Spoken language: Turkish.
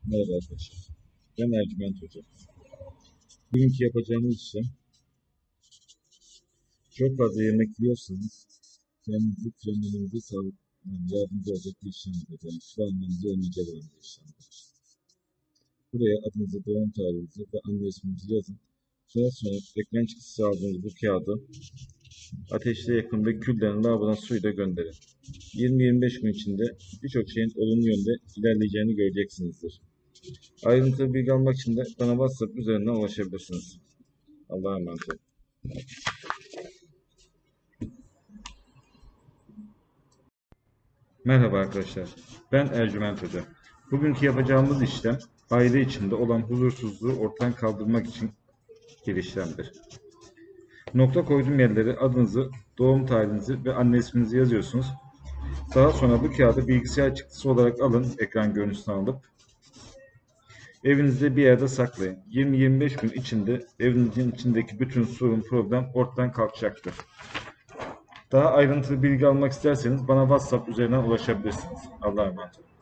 Merhaba arkadaşlar. Ben Ercüment Hoca. Bugünkü yapacağımız işlem, çok fazla yemek yiyorsanız kendinizi frenlemenize yardımcı olacak bir işlemdir. Yani kilo almanızı önleyecek olan bir işlemdir. Buraya adınızı, doğum tarihinizi ve anne isminizi yazın. Sonra ekran çıktısı aldığınız bu kağıdı ateşte yakın ve küllerini lavabodan suyla gönderin. 20-25 gün içinde birçok şeyin olumlu yönde ilerleyeceğini göreceksinizdir. Ayrıntılı bilgi almak için de bana WhatsApp üzerinden ulaşabilirsiniz. Allah'a emanet olun. Merhaba arkadaşlar, ben Ercüment Hoca. Bugünkü yapacağımız işlem, aile içinde olan huzursuzluğu ortadan kaldırmak için bir işlemdir. Nokta koyduğum yerlere adınızı, doğum tarihinizi ve anne isminizi yazıyorsunuz. Daha sonra bu kağıdı bilgisayar çıktısı olarak alın, ekran görüntüsünü alıp evinizde bir yerde saklayın. 20-25 gün içinde evinizin içindeki bütün sorun, problem ortadan kalkacaktır. Daha ayrıntılı bilgi almak isterseniz bana WhatsApp üzerinden ulaşabilirsiniz. Allah'a emanet olun.